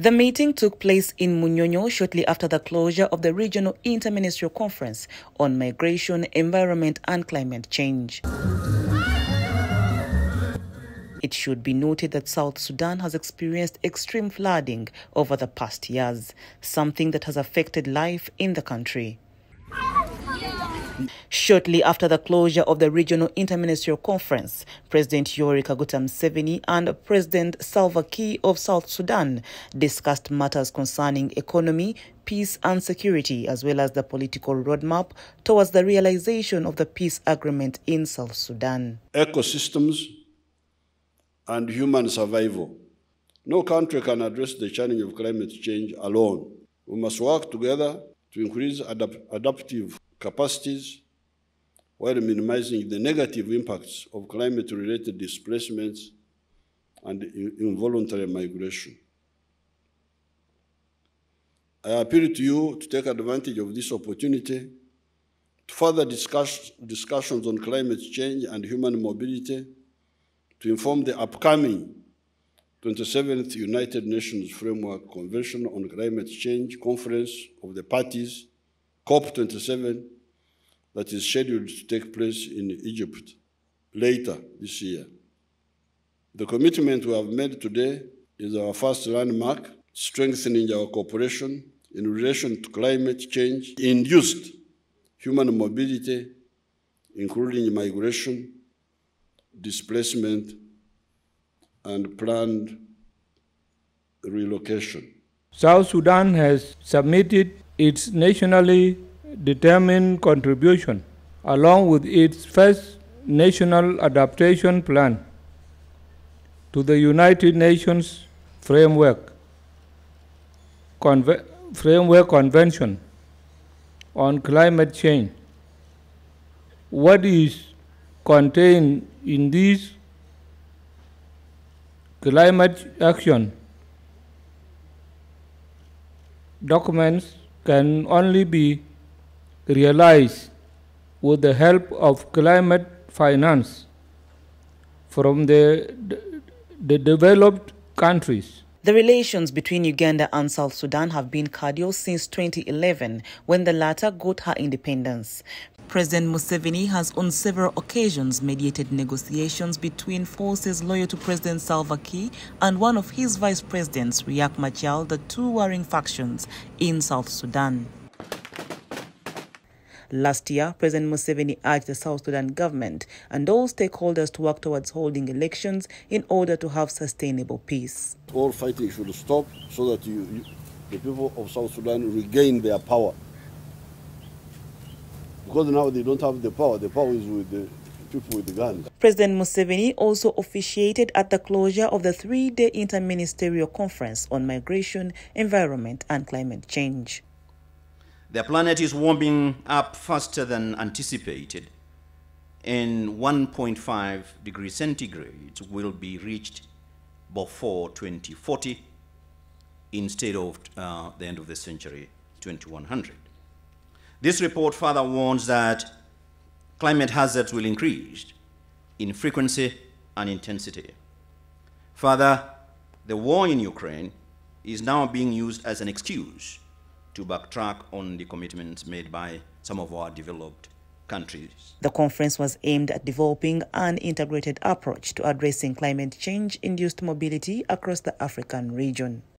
The meeting took place in Munyonyo shortly after the closure of the Regional Interministerial Conference on Migration, Environment and Climate Change. It should be noted that South Sudan has experienced extreme flooding over the past years, something that has affected life in the country. Shortly after the closure of the Regional Interministerial Conference, President Yoweri Kaguta Museveni and President Salva Kiir of South Sudan discussed matters concerning economy, peace and security, as well as the political roadmap towards the realization of the peace agreement in South Sudan. Ecosystems and human survival. No country can address the challenge of climate change alone. We must work together to increase adaptive capacities while minimizing the negative impacts of climate-related displacements and involuntary migration. I appeal to you to take advantage of this opportunity to further discussions on climate change and human mobility, to inform the upcoming 27th United Nations Framework Convention on Climate Change Conference of the Parties, COP27, that is scheduled to take place in Egypt later this year. The commitment we have made today is our first landmark, strengthening our cooperation in relation to climate change-induced human mobility, including migration, displacement, and planned relocation. South Sudan has submitted its nationally determined contribution, along with its first national adaptation plan, to the United Nations Framework Convention on Climate Change. What is contained in these climate action documents can only be realized with the help of climate finance from the developed countries. The relations between Uganda and South Sudan have been cordial since 2011, when the latter got her independence. President Museveni has on several occasions mediated negotiations between forces loyal to President Salva Kiir and one of his vice presidents, Riek Machar, the two warring factions in South Sudan. Last year, President Museveni urged the South Sudan government and all stakeholders to work towards holding elections in order to have sustainable peace. All fighting should stop so that the people of South Sudan regain their power. Because now they don't have the power is with the people with the guns. President Museveni also officiated at the closure of the three-day interministerial conference on migration, environment and climate change. The planet is warming up faster than anticipated, and 1.5 degrees centigrade will be reached before 2040 instead of the end of the century, 2100. This report further warns that climate hazards will increase in frequency and intensity. Further, the war in Ukraine is now being used as an excuse to backtrack on the commitments made by some of our developed countries. The conference was aimed at developing an integrated approach to addressing climate change-induced mobility across the African region.